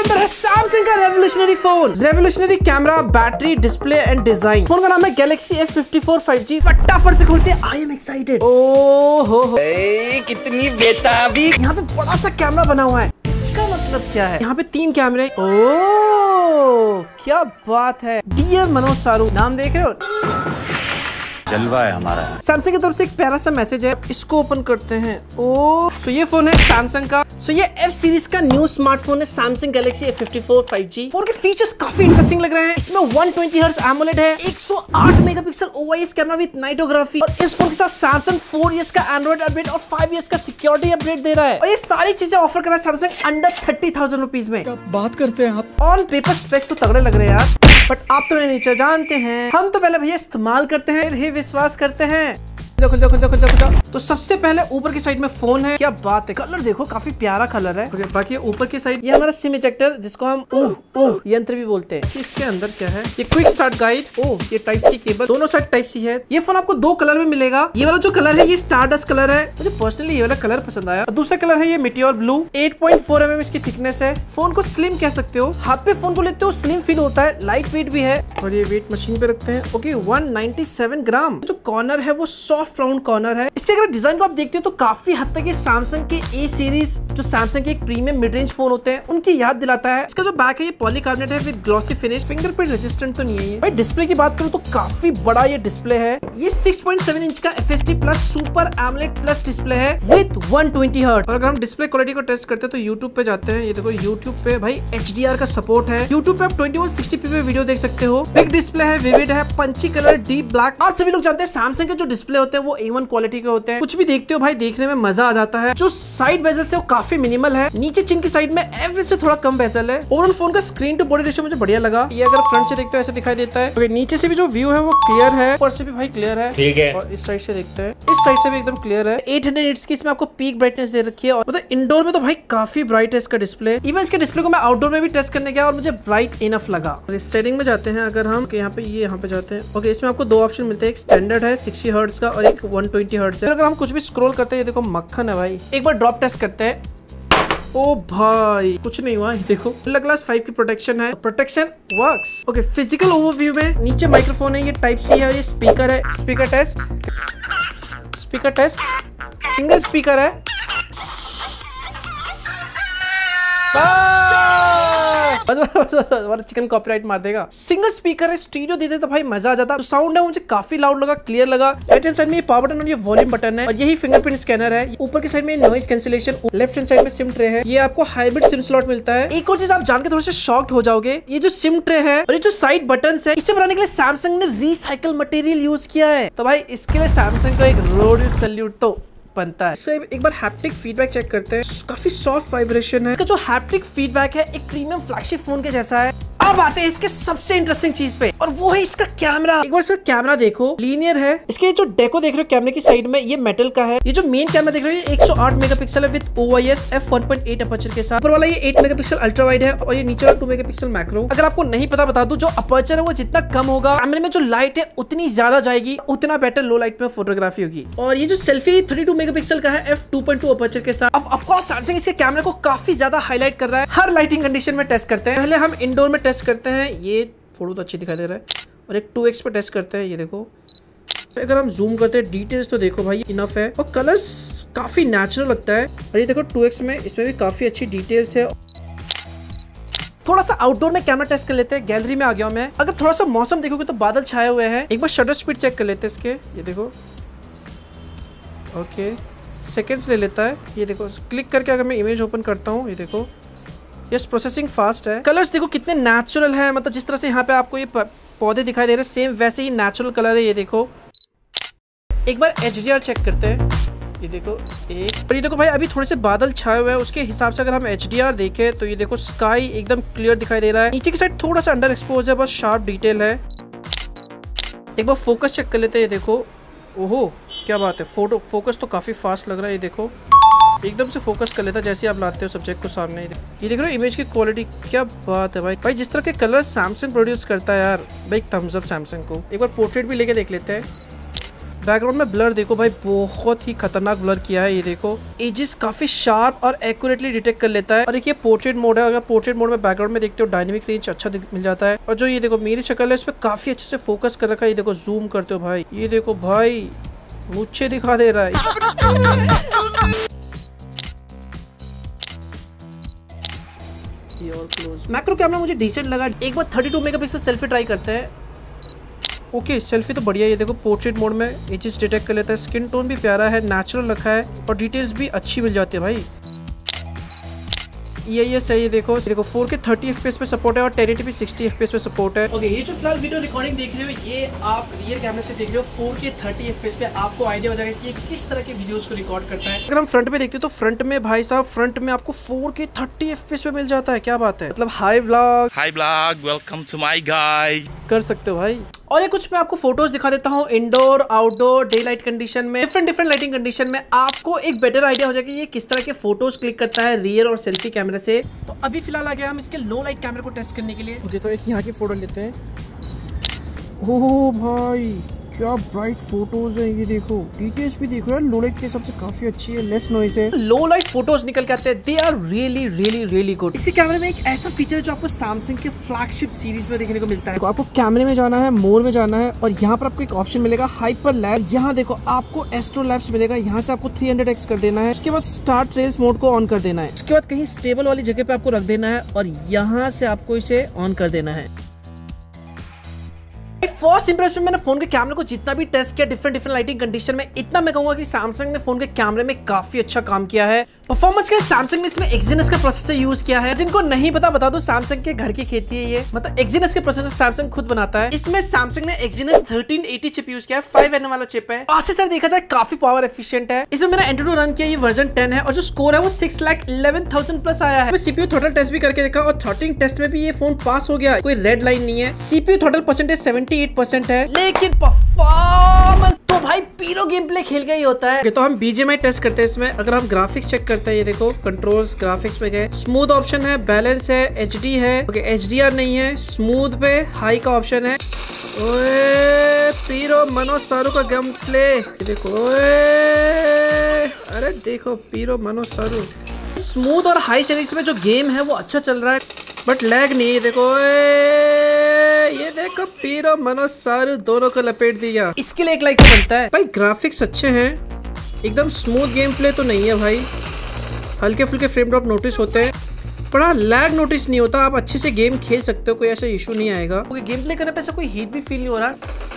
अंदर है सैमसंग का revolutionary phone, revolutionary camera, battery, display and design. Phone का नाम है गैलेक्सी F54 5G। फटाफट से खोलते हैं। I am excited. ओहो कितनी बेताबी। यहाँ पे बड़ा सा कैमरा बना हुआ है, इसका मतलब क्या है? यहाँ पे 3 कैमरे। ओह क्या बात है। डियर मनोज सारू, नाम देख रहे हो? जलवा है हमारा। सैमसंग की तरफ से एक प्यारा सा मैसेज है, इसको ओपन करते हैं। ओह तो ये फोन है सैमसंग का। ये F सीरीज का न्यू स्मार्टफोन है Samsung Galaxy F54 5G। Phone के फीचर्स काफी इंटरेस्टिंग लग रहे हैं। इसमें 120 हर्ट्ज एमोलेड है, 108 megapixel OIS camera with nightography, और इस फोन के साथ सैमसंग 4 इयर्स का एंड्रॉइड अपडेट और 5 इयर्स का सिक्योरिटी अपडेट दे रहा है। और ये सारी चीजें ऑफर कर रहा है सैमसंग अंडर 30,000 रुपीज में। क्या बात करते हैं आप। ऑन पेपर स्पेक्स तो तगड़े लग रहे हैं यार, बट आप तो नीचे जानते हैं, हम तो पहले भैया इस्तेमाल करते हैं, फिर ही विश्वास करते हैं। खुल जा। तो सबसे पहले ऊपर की साइड में फोन है। क्या बात है, कलर देखो काफी प्यारा कलर है। बाकी ऊपर की साइड ये हमारा सिम इजेक्टर, जिसको हम यंत्र भी बोलते हैं। इसके अंदर क्या है? ये क्विक स्टार्ट गाइड, ये टाइप सी केबल, दोनों साइड टाइप सी है। ये फोन आपको 2 कलर में मिलेगा। ये वाला जो कलर है ये स्टारडस्ट कलर है, मुझे पर्सनली ये वाला कलर पसंद आया। और दूसरा कलर है ये मेटियोर ब्लू। 8.4 mm इसकी थिकनेस है। फोन को स्लिम कह सकते हो, हाथ पे फोन को लेते हो स्लिम फील होता है, लाइट वेट भी है। और ये वेट मशीन पे रखते हैं। Okay 197 gram. जो कॉर्नर है वो सॉफ्ट राउंड कॉर्नर है। इसके अगर डिजाइन को आप देखते हो तो काफी हद तक ये सैमसंग के A सीरीज, जो सैमसंग के एक प्रीमियम मिड रेंज फोन होते हैं, उनकी याद दिलाता है। इसका जो बैक है ये पॉलीकार्बोनेट है with glossy finish, fingerprint resistant तो नहीं है ये। भाई डिस्प्ले की बात करूं तो काफी बड़ा ये डिस्प्ले है। ये 6.7 इंच का FHD plus super AMOLED plus display है विद 120 हर्ट्ज। और अगर हम डिस्प्ले क्वालिटी को टेस्ट करते हैं तो यूट्यूब पे जाते हैं। ये देखो यूट्यूब पे भाई HDR का सपोर्ट है। यूट्यूब पे आप 2160p पे वीडियो देख सकते हो। बिग डिस्प्ले है, विविड है, पंची कलर, डीप ब्लैक। आप सभी लोग जानते हैं सैमसंग के जो डिस्प्ले होते हैं वो A1 क्वालिटी के होते हैं। कुछ भी देखते हो भाई देखने में मजा आ जाता है। जो साइड बेजल है वो काफी मिनिमल है। नीचे चिन की साइड में एवरेज से थोड़ा कम बेजल है। ओवरऑल फोन का स्क्रीन टू बॉडी रेशियो मुझे बढ़िया लगा। ये अगर फ्रंट से देखते हो ऐसे दिखाई देता है। तो नीचे से भी जो व्यू है वो क्लियर है, ऊपर से भी भाई क्लियर है। ठीक है। और इस साइड से देखते हैं, इस साइड से भी एकदम क्लियर है। 800 निट्स की इसमें आपको पीक ब्राइटनेस दे रखी है। और मतलब इंडोर में तो भाई काफी ब्राइट है इसका डिस्प्ले। इवन इसके डिस्प्ले को मैं आउटडोर में भी टेस्ट करने गया और मुझे ब्राइट इनफ लगा। और इस सेटिंग में जाते हैं अगर हम, यहाँ पे जाते हैं। ओके इसमें आपको 2 ऑप्शन मिलते हैं, एक स्टैंडर्ड है 60 हर्ट्ज का और एक 120 हर्ट्ज है। अगर हम कुछ भी स्क्रॉल करते हैं, ये देखो मक्खन है भाई। एक बार ड्रॉप टेस्ट करते हैं। ओ भाई कुछ नहीं हुआ। देखो क्लास 5 की प्रोटेक्शन है, protection works. Okay physical overview में नीचे माइक्रोफोन है, ये टाइप सी है और ये स्पीकर है। स्पीकर टेस्ट, सिंगल स्पीकर है। बस चिकन कॉपीराइट मार देगा। सिंगल स्पीकर है, स्टीरियो दे देता भाई मजा आ जाता। तो साउंड है मुझे काफी लाउड लगा, क्लियर लगा। राइट हैंड साइड में ये पावर बटन और ये वॉल्यूम बटन है और यही फिंगरप्रिंट स्कैनर है। ऊपर की साइड में noise cancellation, left hand side में सिम ट्रे है। ये आपको हाइब्रिड सिम स्लॉट मिलता है। एक और चीज आप जान के थोड़ा सा शॉक्ड हो जाओगे, ये जो सिम ट्रे है और ये जो साइड बटन है, इसे बनाने के लिए सैमसंग ने रिसाइकल मटेरियल यूज किया है। तो भाई इसके लिए सैमसंग का एक रोड सैल्यूट तो बनता है। इससे एक बार हैप्टिक फीडबैक चेक करते हैं। काफी सॉफ्ट वाइब्रेशन है। इसका जो हैप्टिक फीडबैक है एक प्रीमियम फ्लैगशिप फोन के जैसा है। अब आते हैं इसके सबसे इंटरेस्टिंग चीज पे, और वो है इसका कैमरा। एक बार इसका कैमरा देखो, लीनियर है। इसके जो डेको देख रहे हो कैमरे की साइड में, ये मेटल का है। ये जो मेन कैमरा देख रहे हो ये 108 मेगापिक्सल है विद OIS f1.8 अपर्चर के साथ। ऊपर वाला ये 8 मेगापिक्सल अल्ट्रा वाइड है और ये नीचे वाला 2 मेगापिक्सल मैक्रो। अगर आपको नहीं पता बता दूं, जो अपर्चर है वो जितना कम होगा, कैमरे में जो लाइट है उतनी ज्यादा जाएगी, उतना बेटर लो लाइट में फोटोग्राफी होगी। और ये जो सेल्फी 32 मेगापिक्सल का है f2.2 अपर्चर के साथ। ऑफ कोर्स सैमसंग इसके कैमरे को काफी ज्यादा हाईलाइट कर रहा है। हर लाइटिंग कंडीशन में टेस्ट करते हैं। पहले हम इंडोर में टेस्ट करते हैं। ये फोटो तो अच्छी दिखाई दे रहा है। और एक 2x पे टेस्ट करते हैं। ये देखो अगर हम जूम करते हैं डिटेल्स तो देखो भाई इनफ है और कलर्स काफी नेचुरल लगता है। और ये देखो 2x में, इसमें भी काफी अच्छी डिटेल्स है। थोड़ा सा आउटडोर में कैमरा टेस्ट कर लेते हैं। गैलरी में आ गया मैं। अगर थोड़ा सा मौसम देखोगे तो बादल छाए हुए हैं। एक बार शटर स्पीड चेक कर लेते हैं इसके। ये देखो ओके सेकेंड्स ले लेता है। ये देखो क्लिक करके अगर मैं इमेज ओपन करता हूँ, ये देखो यस प्रोसेसिंग फास्ट है। कलर्स देखो कितने नेचुरल है, मतलब जिस तरह से यहाँ पे आपको ये पौधे दिखाई दे रहे हैं सेम वैसे ही नेचुरल कलर है। ये देखो एक बार HDR चेक करते हैं। ये देखो और ये देखो भाई अभी थोड़े से बादल छाए हुए हैं, उसके हिसाब से अगर हम HDR देखें तो ये देखो स्काई एकदम क्लियर दिखाई दे रहा है। नीचे की साइड थोड़ा सा अंडर एक्सपोज है, बस शार्प डिटेल है। एक बार फोकस चेक कर लेते हैं। ये देखो ओहो क्या बात है, फोटो फोकस तो काफी फास्ट लग रहा है। ये देखो एकदम से फोकस कर लेता है जैसे आप लाते हो सब्जेक्ट को सामने। ये देख रहे हो इमेज की क्वालिटी, क्या बात है भाई। जिस तरह के कलर सैमसंग प्रोड्यूस करता है यार, भाई थम्स अप सैमसंग को। एक बार पोर्ट्रेट भी लेके देख लेते हैं। बैकग्राउंड में ब्लर देखो भाई, बहुत ही खतरनाक ब्लर किया है। ये देखो एजेस काफी शार्प और एक्यूरेटली डिटेक्ट कर लेता है। और एक ये पोर्ट्रेट मोड है, अगर पोर्ट्रेट मोड में बैकग्राउंड में देखते हो डायनेमिक रेंज अच्छा मिल जाता है। और जो ये देखो मेरी शक्ल है इस पे काफी अच्छे से फोकस कर रखा है। ये देखो जूम करते हो भाई, ये देखो भाई मुझे दिखा दे रहा है। मैक्रो कैमरा मुझे डिसेंट लगा। एक बार 32 मेगापिक्सल सेल्फी ट्राई करते हैं। ओके सेल्फी तो बढ़िया है। ये देखो पोर्ट्रेट मोड में एजेस डिटेक्ट कर लेता है, स्किन टोन भी प्यारा है, नेचुरल रखा है और डिटेल्स भी अच्छी मिल जाती है भाई। ये सही है। देखो 4K 30 FPS पे सपोर्ट है और 1080p 60 FPS पे सपोर्ट है। ओके ये जो फिलहाल वीडियो रिकॉर्डिंग देख रहे हो ये आप रियर कैमरे से देख रहे हो 4K 30 FPS पे। आपको आइडिया हो जाएगा कि ये किस तरह के वीडियोस को रिकॉर्ड करता है। अगर हम फ्रंट में देखते हैं तो फ्रंट में भाई साहब फ्रंट में आपको 4K 30 FPS पे मिल जाता है। क्या बात है, मतलब hi vlog welcome to my guys कर सकते हो भाई। और ये कुछ मैं आपको फोटोज दिखा देता हूँ indoor, outdoor, day light condition में, डिफरेंट लाइटिंग कंडीशन में। आपको एक बेटर आइडिया हो जाएगा कि ये किस तरह के फोटोज क्लिक करता है रियर और सेल्फी कैमरे से। तो अभी फिलहाल आ गया हम इसके लो लाइट कैमरे को टेस्ट करने के लिए। ओके तो एक यहाँ की फोटो लेते हैं। ओह भाई क्या ब्राइट फोटोज है, ये देखो डिटेल्स भी देखो यार, लो लाइट के हिसाब से काफी अच्छी है, लेस नॉइज है। लो लाइट फोटोज निकल के आते हैं, दे आर रियली गुड। इसके कैमरे में एक ऐसा फीचर है जो आपको सैमसंग के फ्लैगशिप सीरीज में देखने को मिलता है। तो आपको कैमरे में जाना है, मोर में जाना है और यहाँ पर आपको एक ऑप्शन मिलेगा हाइपर लैब। यहाँ देखो आपको एस्ट्रो लैब्स मिलेगा, यहाँ से आपको 300x कर देना है। उसके बाद स्टार्ट रेस मोड को ऑन कर देना है। उसके बाद कहीं स्टेबल वाली जगह पे आपको रख देना है और यहाँ से आपको इसे ऑन कर देना है। फर्स्ट इंप्रेशन मैंने फोन के कैमरे को जितना भी टेस्ट किया डिफरेंट लाइटिंग कंडीशन में, इतना मैं कहूंगा कि सैमसंग ने फोन के कैमरे में काफी अच्छा काम किया है। परफॉर्मेंस के लिए सैमसंग ने इसमें एक्सिनस का प्रोसेसर यूज किया है। जिनको नहीं पता बता दो, सैमसंग के घर की खेती है ये, मतलब एक्सिनस के प्रोसेसर सैमसंग खुद बनाता है। इसमें सैमसंग ने एक्सिनस 1380 चिप यूज किया है, 5nm वाला चिप है। प्रोसेसर देखा जाए काफी पावर एफिशिएंट है। इसमें मैंने एंड्रॉइड रन किया, ये वर्जन 10 है और जो स्कोर है वो 6,11,000 प्लस आया है। सीपीयू थ्रॉटल टेस्ट भी करके देखा और थ्रॉटलिंग टेस्ट में भी ये फोन पास हो गया, कोई रेड लाइन नहीं है। सीपीयू थ्रॉटल परसेंटेज 78% है, लेकिन परफॉर्मेंस तो भाई पीरो गेम प्ले खेल के ही होता है। तो हम BGMI टेस्ट करते हैं इसमें। अगर हम ग्राफिक्स चेक करते हैं, ये देखो कंट्रोल्स ग्राफिक्स पे गए, स्मूथ ऑप्शन है, बैलेंस है, HD है, ओके HDR नहीं है, स्मूथ पे हाई का ऑप्शन है। ओए पीरो मनोज सारू का गेम प्ले देखो, अरे देखो पीरो मनोज सारू। स्मूथ और हाई सेटिंग्स में जो गेम है वो अच्छा चल रहा है बट लैग नहीं है। देखो ये देखो पीरो मनोज सारू दोनों को लपेट दिया। इसके लिए एक लाइक तो बनता है भाई। ग्राफिक्स अच्छे हैं, एकदम स्मूथ गेम प्ले तो नहीं है भाई, हल्के फुल्के फ्रेम ड्रॉप नोटिस होते हैं, बड़ा लैग नोटिस नहीं होता। आप अच्छे से गेम खेल सकते हो, कोई ऐसा इशू नहीं आएगा। क्योंकि गेम प्ले करने पे ऐसा कोई हीट भी फील नहीं हो रहा।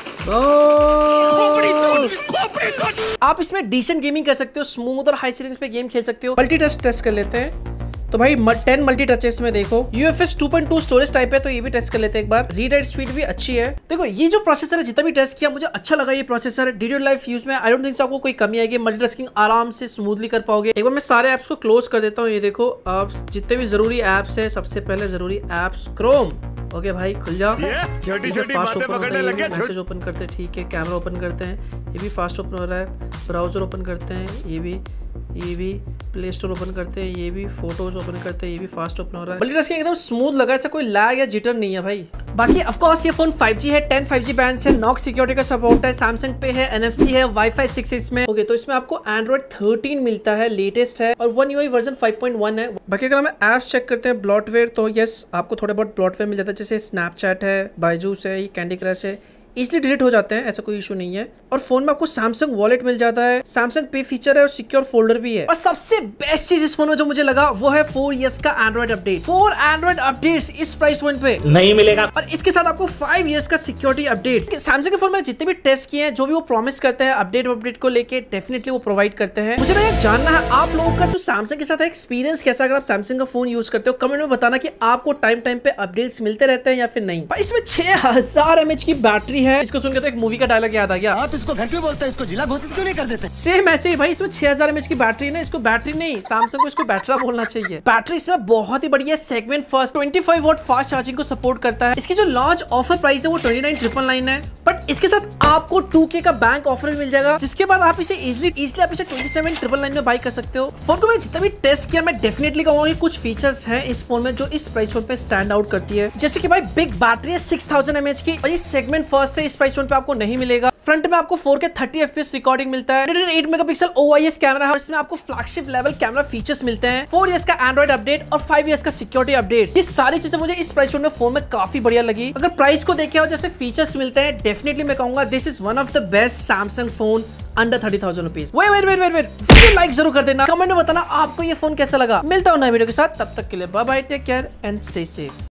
आप इसमें डिसेंट गेमिंग कर सकते हो, स्मूथ और हाई सेटिंग्स पे गेम खेल सकते हो। मल्टी टच टेस्ट कर लेते हैं। तो भाई 10 मल्टी टचेस में देखो UFS 2.2 स्टोरेज टाइप है, तो ये भी टेस्ट कर लेते हैं एक बार। रीड राइट स्पीड भी अच्छी है। देखो ये जो प्रोसेसर है जितना भी टेस्ट किया मुझे अच्छा लगा ये प्रोसेसर। वीडियो लाइफ यूज में आई डोंट थिंक आपको कोई कमी आएगी, मल्टीटास्किंग आराम से स्मूथली कर पाओगे। एक बार मैं सारे ऐप्स को क्लोज कर देता हूँ। ये देखो आप जितने भी जरूरी ऐप्स है, सबसे पहले जरूरी ऐप्स क्रोम। ओके भाई खुल जाओ, फास्ट ओपन होता है। मैसेज ओपन करते हैं, ठीक है, कैमरा ओपन करते हैं, ये भी फास्ट ओपन हो रहा है। ब्राउजर ओपन करते हैं, ये भी प्ले स्टोर ओपन करते हैं, ये भी फोटोज ओपन करते हैं, ये भी फास्ट ओपन हो रहा है। मल्टीटास्किंग एकदम स्मूथ लगा, ऐसा कोई लैग या जिटर नहीं है भाई। बाकी ऑफ कोर्स ये फोन 5G है, 10 5G बैंड है, नॉक्स सिक्योरिटी का सपोर्ट है, सैमसंग पे है, NFC है, Wi-Fi 6 इसमें। ओके तो इसमें आपको Android 13 मिलता है, लेटेस्ट है और One UI वर्जन 5.1 है। बाकी अगर हम ऐप्स चेक करते हैं ब्लॉटवेयर, तो यस आपको थोड़े बहुत ब्लॉटवेयर मिल जाता है, जैसे स्नैपचैट है, बायजूस है, कैंडी क्रश है, इजिली डिलीट हो जाते हैं, ऐसा कोई इशू नहीं है। और फोन में आपको सैमसंग वॉलेट मिल जाता है, सैमसंग पे फीचर है और सिक्योर फोल्डर भी है। और सबसे बेस्ट चीज इस फोन में जो मुझे लगा वो है 4 इयर्स का एंड्रॉइड अपडेट। 4 एंड्रॉइड अपडेट्स इस प्राइस पॉइंट पे नहीं मिलेगा। और इसके साथ आपको 5 इयर्स का सिक्योरिटी अपडेट। सैमसंग के फोन में जितने भी टेस्ट किए हैं, जो भी वो प्रॉमिस करते हैं अपडेट को लेके, डेफिनेटली वो प्रोवाइड करते हैं। मुझे ना ये जानना है आप लोगों का जो सैमसंग के साथ एक्सपीरियंस कैसा। अगर आप सैमसंग का फोन यूज करते हो कमेंट में बताना कि आपको टाइम पे अपडेट्स मिलते रहते हैं या फिर नहीं। इसमें 6000 mAh की बैटरी है। इसको सुनकर तो एक मूवी का डायलॉग याद आ गया। हाँ तो इसको घर क्यों बोलते हैं, इसको जिला घोषित क्यों नहीं कर देते? सेम ऐसे ही भाई, इसमें 6000 mAh की बैटरी है, इसको बैटरी नहीं, सैमसंग को इसको बैटरा बोलना चाहिए। बैटरी इसमें बहुत ही बढ़िया, segment first 25 watt fast charging को सपोर्ट करता है। इसकी जो लॉन्च ऑफर प्राइस है वो 29,999 है, बट इसके साथ आपको 2K का बैंक ऑफर भी मिल जाएगा, जिसके बाद आप इसे इजिली आप इसे 27,999 में बाय कर सकते हो। फोन को मैंने जितना भी टेस्ट किया, मैं डेफिनेटली कहूंगा कुछ फीचर्स हैं इस फोन में जो इस प्राइस पॉइंट पे स्टैंड आउट करती है। जैसे कि भाई बिग बैटरी है 6000 mAh की, और ये सेगमेंट फर्स्ट है, इस प्राइस पॉइंट पे आपको नहीं मिलेगा। फ्रंट में आपको 4K 30 FPS रिकॉर्डिंग मिलता है। 8 मेगापिक्सल OIS कैमरा है और इसमें आपको फ्लैगशिप लेवल कैमरा फीचर्स मिलते हैं। 4 इयर्स का एंड्रॉइड अपडेट और 5 इयर्स का सिक्योरिटी अपडेट। ये सारी चीजें मुझे इस प्राइस में फोन में काफी बढ़िया लगी। अगर प्राइस को देखे और जैसे फीचर्स मिलते हैं, डेफिनेटली मैं कहूंगा this is one of the best Samsung phone under 30,000 rupees. वेट वीडियो लाइक जरूर कर देना, कमेंट में बताना आपको ये फोन कैसा लगा। मिलता हूं नए वीडियो के साथ, तब तक के लिए bye bye, take care and stay safe.